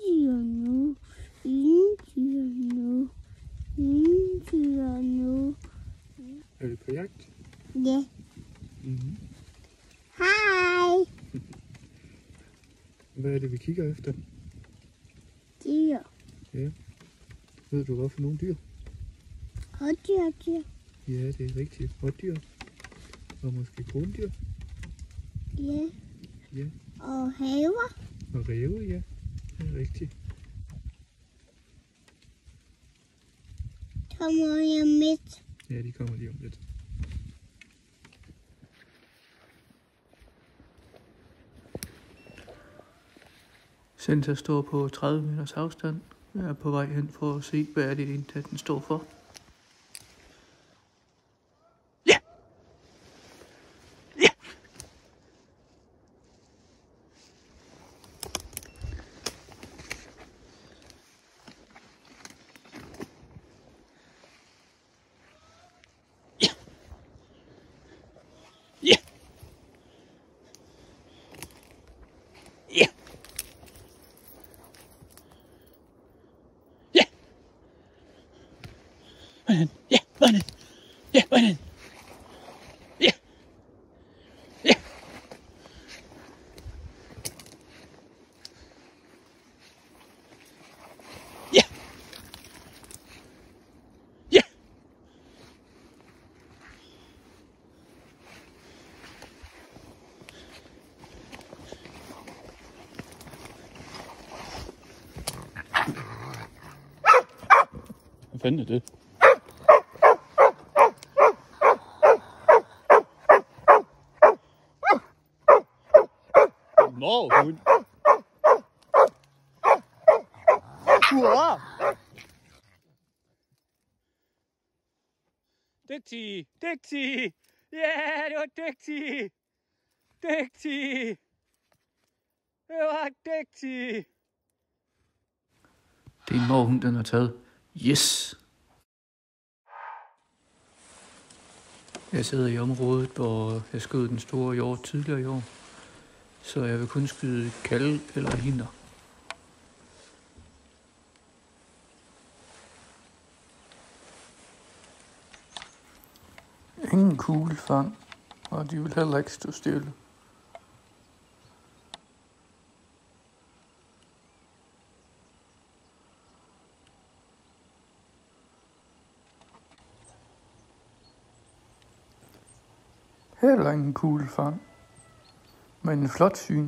dyr nu. Ingen dyr nu. Ingen dyr nu. Er vi på jagt? Ja. Mm-hmm. Hej. Hvad er det, vi kigger efter? Dyr. Ja. Ved du, hvad for nogle dyr? Dyr. Ja, det er rigtigt. Rådyr. Og måske krondyr. Ja. Ja. Og haver. Og ræve, ja. Det er rigtigt. Kommer jeg med? Ja, de kommer lige om lidt. Center står på 30 meters afstand. Jeg er på vej hen for at se, hvad er det egentlig, den står for. Ja! Ja! Ja! Ja! Ja! Hvordan? Ja, hvordan? Ja, hvordan? Ja. Ja. Ja. Ja. Hvad fanden er det? Nå, hund. Hurra! Dygtig! Dygtig! Ja, det var dygtig! Dygtig! Det var dygtig! Det er en morhund, den har taget. Yes! Jeg sidder i området, hvor jeg skød den store hjort tidligere i år. Så jeg vil kun skyde kalve eller hinner. Ingen kuglefang, og de vil heller ikke stå stille. Heller ingen kuglefang, men en flot syn.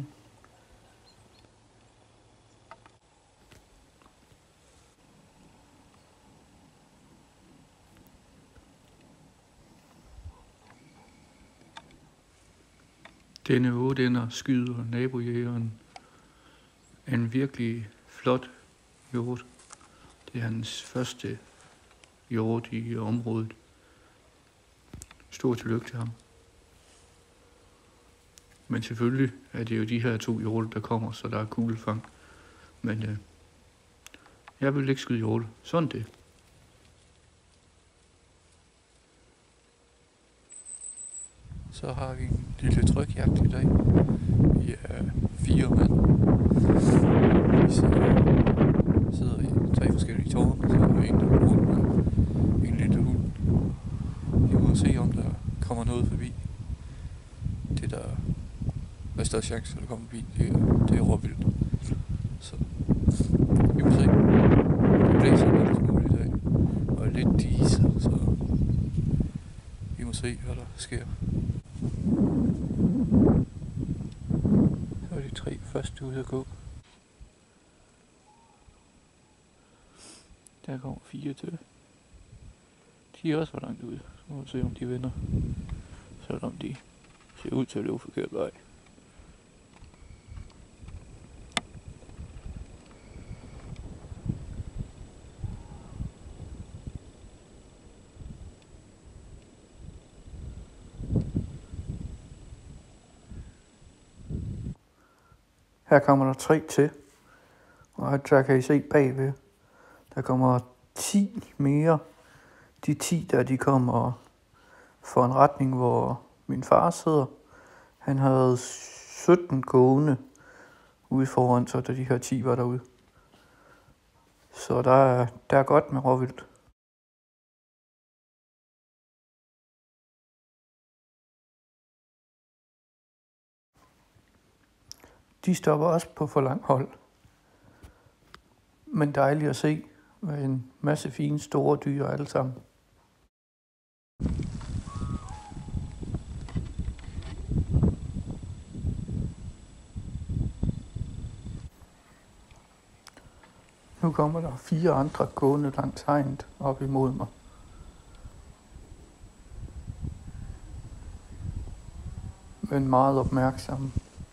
Denne 8-ender skyder nabojægeren en virkelig flot hjort. Det er hans første hjort i området. Stor tillykke til ham. Men selvfølgelig er det jo de her 2 hjorte, der kommer, så der er kuglefang. Men jeg vil ikke skyde hjorte. Sådan det. Så har vi en lille trykjagt i dag. Vi er 4 mand. Vi sidder i 3 forskellige tårne, så er der en, der er rundt med en lille hund. Vi må se, om der kommer noget forbi. Det der er større chance, at der kommer forbi, det er råvildt. Så vi må se. Det blæser en lille smule i dag, og er lidt diset, så vi må se, hvad der sker. Så er de 3 første ude at gå. Der kommer 4 til. De er også for langt ude, så må vi se, om de vender. Selvom de ser ud til at løbe forkert vej. Her kommer der 3 til, og der kan I se bagved, der kommer 10 mere. De 10 der, de kommer for en retning, hvor min far sidder. Han havde 17 gående ude foran sig, da de her 10 var derude. Så der er godt med råvildt. De stopper også på for lang hold. Men dejligt at se med en masse fine store dyr alle sammen. Nu kommer der 4 andre gående langs hegnet op imod mig. Men meget opmærksomme.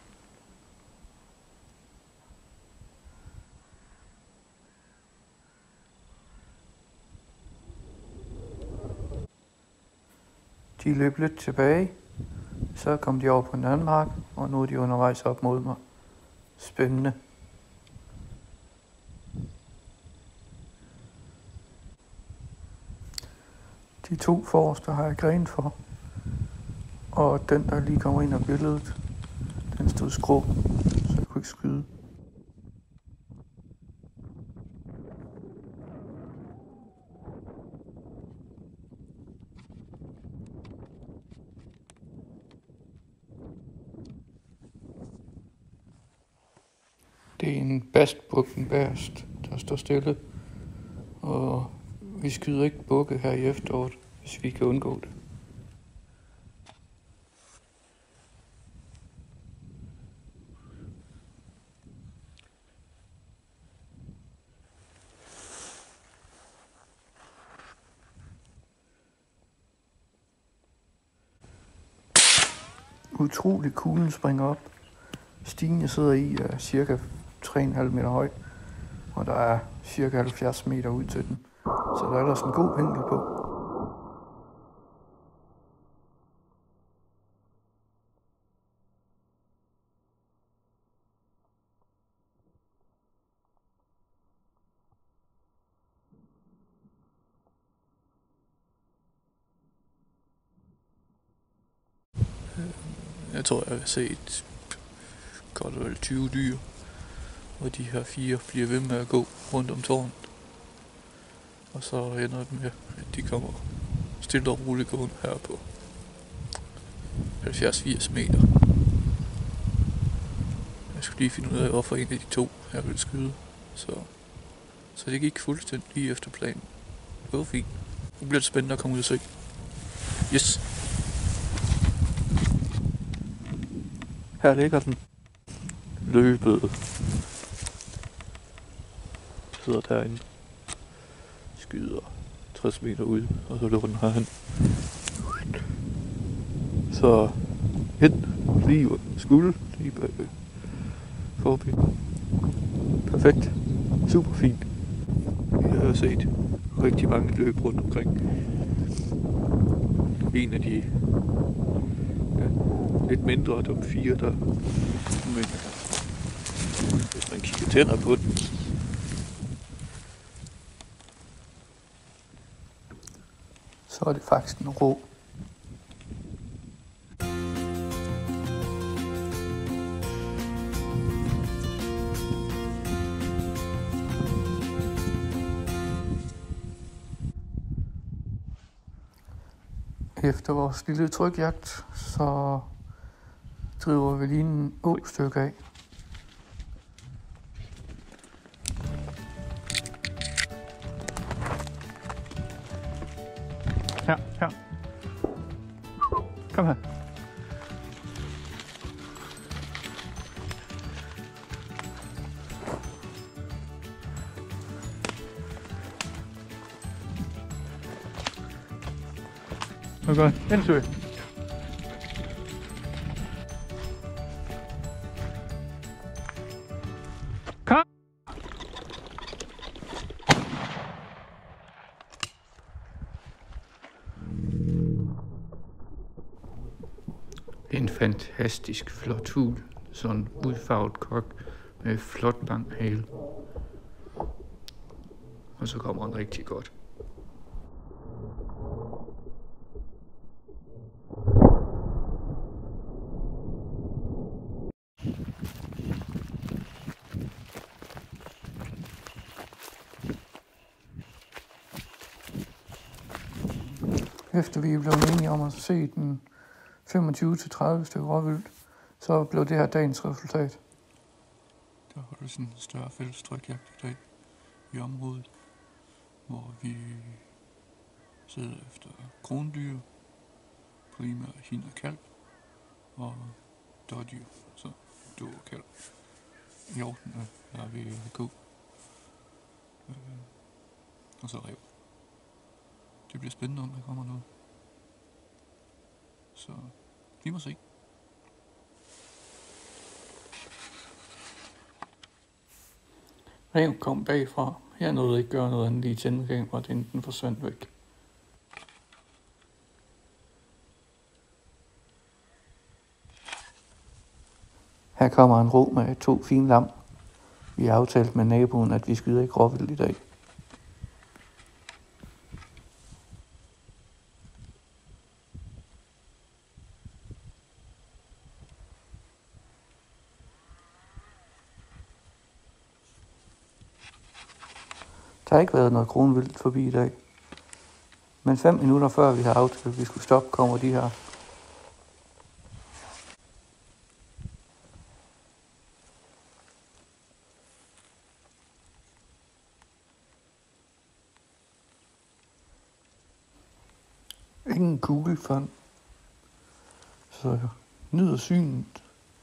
De løb lidt tilbage, så kom de over på en anden mark, og nu er de undervejs op mod mig. Spændende. De 2 forreste har jeg gren for, og den der lige kommer ind af billedet, den stod skrå, så jeg kunne ikke skyde. Det er en bastbukkenbærst, der står stille, og vi skyder ikke bukke her i efteråret, hvis vi kan undgå det. Utrolig kuglen springer op. Stigen jeg sidder i er cirka 3,5 meter høj, og der er cirka 70 meter ud til den. Så der er ellers en god vinkel på. Jeg tror, jeg har set godt vel 20 dyr, og de her 4 bliver ved med at gå rundt om tårnet. Og så ender det med, at de kommer stille og roligt gående her på 70-80 meter. Jeg skulle lige finde ud af, hvorfor en af de 2 jeg ville skyde. Så det gik fuldstændig lige efter planen. Det var fint. Nu bliver det spændende at komme ud og se. Yes! Her ligger den. Løbet. Sidder derinde. Skyder 60 meter ud, og så løber den herhen. Så hen, lige skulde, lige bag forbi. Perfekt. Super fint. Jeg har set rigtig mange løb rundt omkring. En af de lidt mindre af de 4, der, men hvis man kigger tættere på den, så er det faktisk en rå. Efter vores lille trykjagt, så driver vi lige en stykke af. Her. Kom her. Okay, indsøg. Kom! En fantastisk flot fugl. Sådan en udfarvet kok med flot lang hale. Og så kommer han rigtig godt. Efter vi blev enige om at se den 25-30 stykker råvildt, så blev det her dagens resultat. Der holdt sådan en større fælles trykjagt i dag i området, hvor vi sidder efter krondyr, primært hin og kalv, og dårdyr, så du og kalv. I orden er vi ko, og så rev. Det bliver spændende, om der kommer noget. Så vi må se. Reven kom bagfra. Jeg nåede ikke gøre noget andet lige tænde kameraet, inden den forsvandt væk. Her kommer en ro med 2 fine lam. Vi har aftalt med naboen, at vi skyder ikke råvildt i dag. Der har ikke været noget kronvildt forbi i dag. Men 5 minutter før vi har aftalt, at vi skulle stoppe, kommer de her. Ingen kugelfang. Så jeg nyder synet.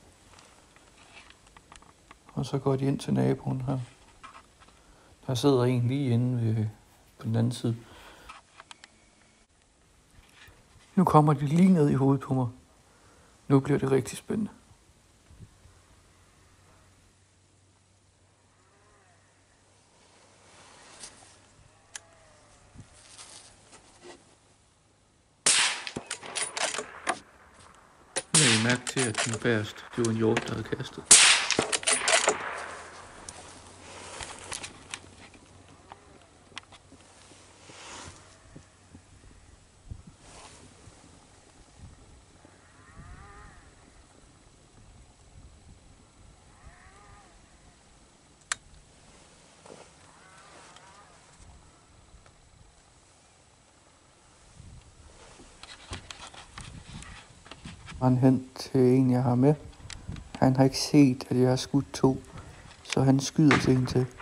Og så går de ind til naboen her. Der sidder en lige inde på den anden side. Nu kommer de lige ned i hovedet på mig. Nu bliver det rigtig spændende. Jeg lagde mærke til, at den bagerst, det var en hjort, der havde kastet. Han hen til en, jeg har med. Han har ikke set, at jeg har skudt 2, så han skyder til en til.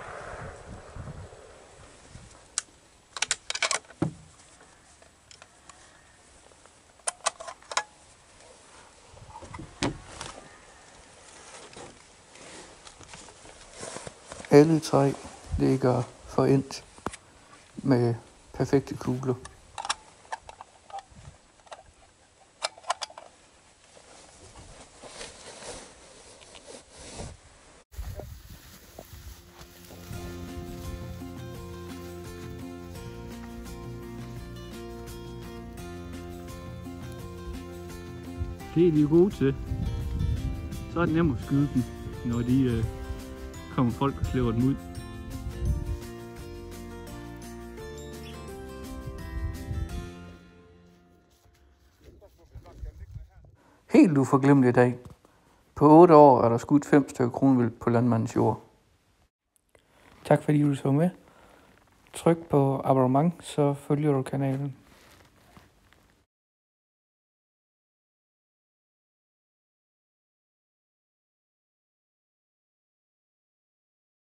Alle 3 ligger forendt med perfekte kugler. Det er de jo gode til. Så er det nemt at skyde dem, når de kommer folk og slæver dem ud. Helt uforglemmeligt i dag. På 8 år er der skudt 5 stykker kronvildt på landmandens jord. Tak fordi du så med. Tryk på abonnement, så følger du kanalen.